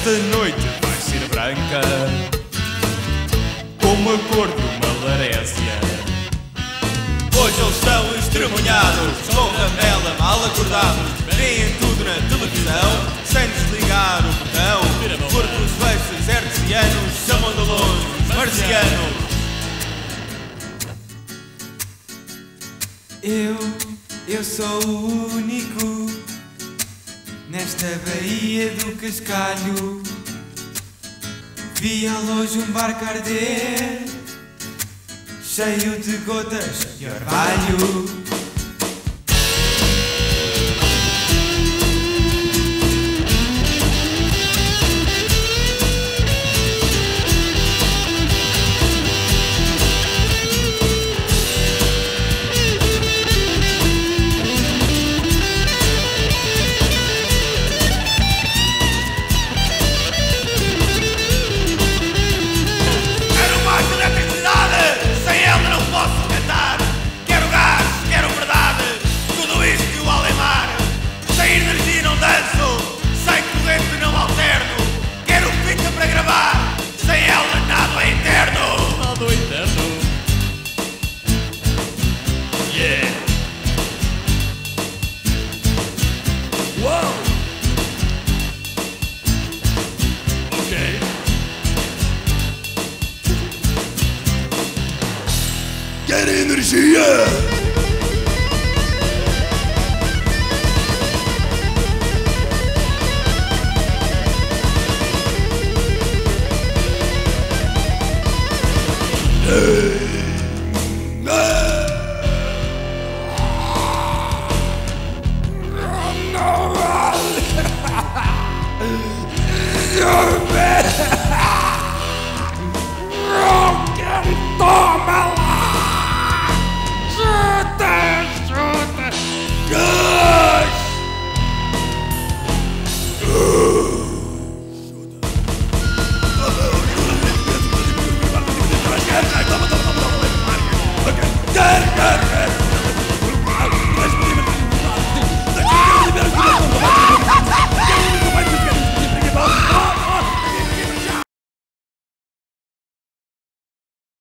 Esta noite vai ser branca, como a cor de uma larésia. Hoje eles estão estremunhados, com ramela mal acordados. Veem tudo na televisão, sem desligar o botão. Porque os feixes hertzianos chamam de longe os marcianos. Eu sou o único nesta Baía do Cascalho. Vi ao longe um barco arder, cheio de gotas de orvalho. Quer energia? Hey!